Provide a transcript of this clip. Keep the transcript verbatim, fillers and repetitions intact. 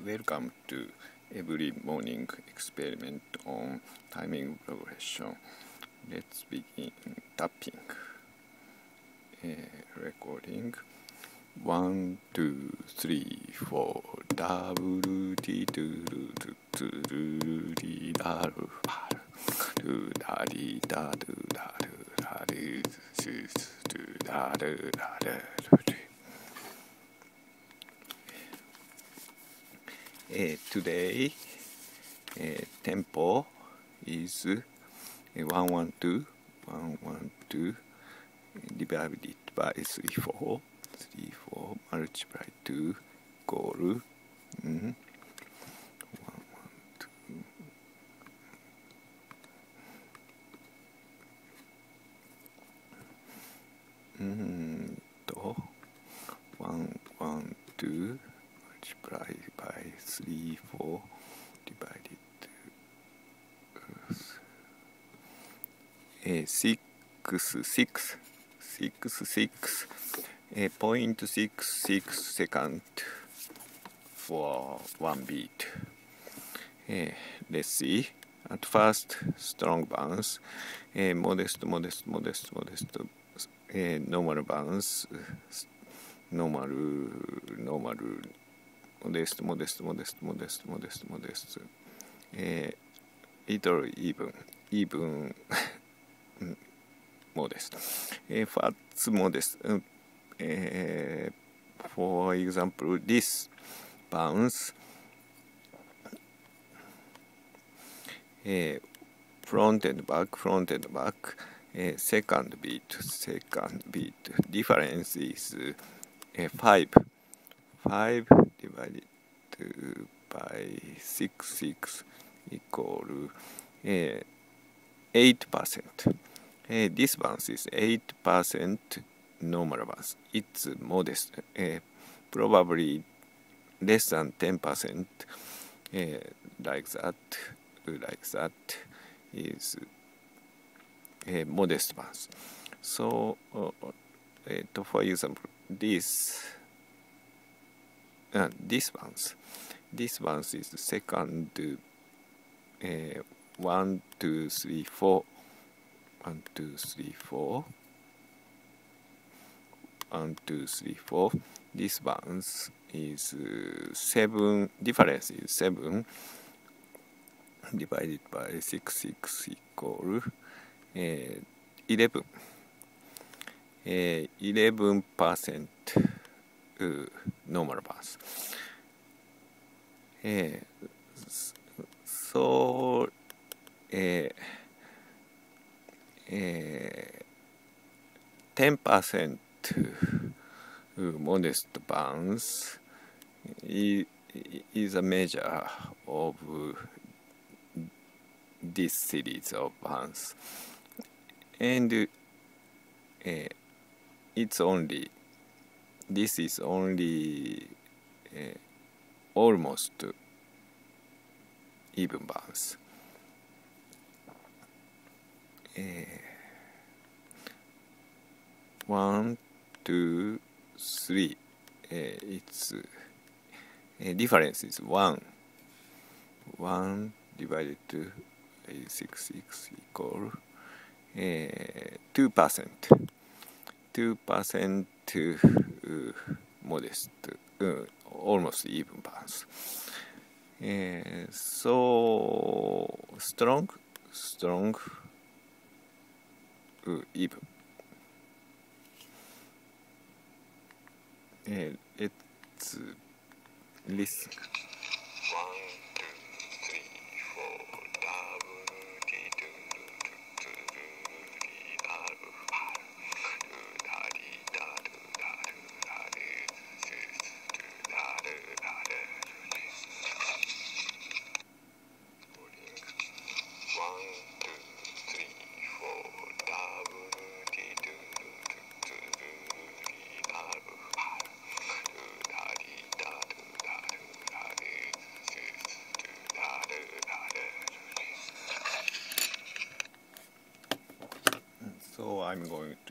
welcome to every morning experiment on timing progression. Let's begin tapping. Uh, recording. One, two, three, four. Double dee doo doo doo doo dee da doo doo da dee da doo da doo da dee doo da doo da doo. Uh, today, uh, tempo is uh, one one two, one one two divided by three four, three four multiply two equal mm-hmm, one one two. Mm, to one one two multiply by three four divided uh, six six six six uh, point six six second for one beat. Uh, let's see. At first, strong bounce, uh, modest, modest, modest, modest, uh, normal bounce, normal, normal, modest, modest, modest, modest, modest, modest, uh, little even, even, modest, uh, fast, modest. Uh, uh, for example, this bounce, uh, front and back, front and back, uh, second beat, second beat. Difference is uh, five. five divided by six six equal uh, eight percent. Uh, this bounce is eight percent normal bounce. It's modest, uh, probably less than ten percent. Uh, like that, like that is a modest bounce. So, uh, uh, for example, this. Uh, this bounce, this bounce is the second, uh, one, two, three, four, one, two, three, four, one, two, three, four. This bounce is uh, seven. Difference is seven divided by six six equal uh, eleven. Uh, eleven percent. Uh, normal bounce. Uh, so, uh, ten percent modest bounce is a measure of this series of bounce, and uh, it's only This is only uh, almost even bounce. Uh, one, two, three. Uh, its uh, difference is one. One divided to uh, six six equal uh, two percent. Two percent. Uh, modest, uh, almost even bounce. Uh, so strong, strong, uh, even. Uh, let's listen. So I'm going